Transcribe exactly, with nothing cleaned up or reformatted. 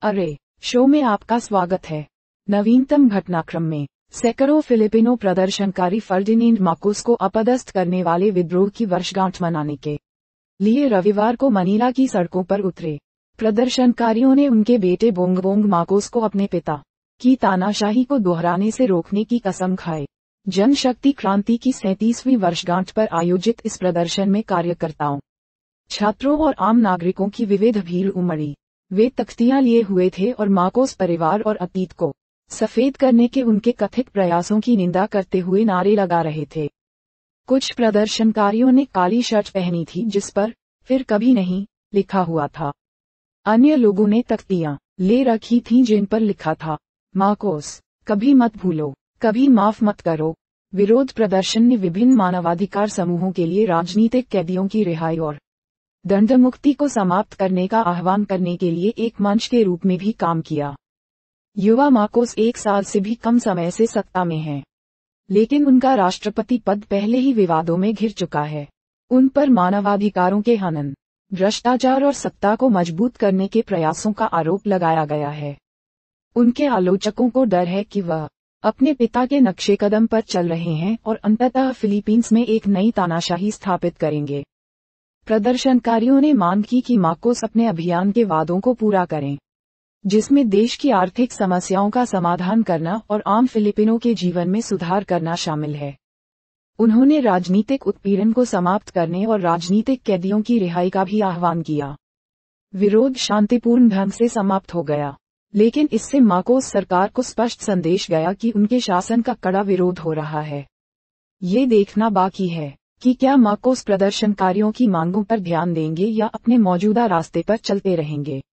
अरे, शो में आपका स्वागत है। नवीनतम घटनाक्रम में सैकड़ों फिलिपिनो प्रदर्शनकारी फर्डिनेंड मार्कोस को अपदस्थ करने वाले विद्रोह की वर्षगांठ मनाने के लिए रविवार को मनीला की सड़कों पर उतरे। प्रदर्शनकारियों ने उनके बेटे बोंगबोंग मार्कोस को अपने पिता की तानाशाही को दोहराने से रोकने की कसम खाई। जनशक्ति क्रांति की सैंतीसवीं वर्षगांठ पर आयोजित इस प्रदर्शन में कार्यकर्ताओं, छात्रों और आम नागरिकों की विविध भीड़ उमड़ी। वे तख्तियां लिए हुए थे और मार्कोस परिवार और अतीत को सफेद करने के उनके कथित प्रयासों की निंदा करते हुए नारे लगा रहे थे। कुछ प्रदर्शनकारियों ने काली शर्ट पहनी थी जिस पर फिर कभी नहीं लिखा हुआ था। अन्य लोगों ने तख्तियां ले रखी थीं जिन पर लिखा था, मार्कोस कभी मत भूलो, कभी माफ मत करो। विरोध प्रदर्शन ने विभिन्न मानवाधिकार समूहों के लिए राजनीतिक कैदियों की रिहाई और दंडमुक्ति को समाप्त करने का आह्वान करने के लिए एक मंच के रूप में भी काम किया। युवा मार्कोस एक साल से भी कम समय से सत्ता में हैं, लेकिन उनका राष्ट्रपति पद पहले ही विवादों में घिर चुका है। उन पर मानवाधिकारों के हनन, भ्रष्टाचार और सत्ता को मजबूत करने के प्रयासों का आरोप लगाया गया है। उनके आलोचकों को डर है कि वह अपने पिता के नक्शे कदम पर चल रहे हैं और अंततः फिलीपींस में एक नई तानाशाही स्थापित करेंगे। प्रदर्शनकारियों ने मांग की कि मार्कोस अपने अभियान के वादों को पूरा करें, जिसमें देश की आर्थिक समस्याओं का समाधान करना और आम फिलिपिनो के जीवन में सुधार करना शामिल है। उन्होंने राजनीतिक उत्पीड़न को समाप्त करने और राजनीतिक कैदियों की रिहाई का भी आह्वान किया। विरोध शांतिपूर्ण ढंग से समाप्त हो गया, लेकिन इससे मार्कोस सरकार को स्पष्ट संदेश गया कि उनके शासन का कड़ा विरोध हो रहा है। ये देखना बाकी है कि क्या मार्कोस प्रदर्शनकारियों की मांगों पर ध्यान देंगे या अपने मौजूदा रास्ते पर चलते रहेंगे।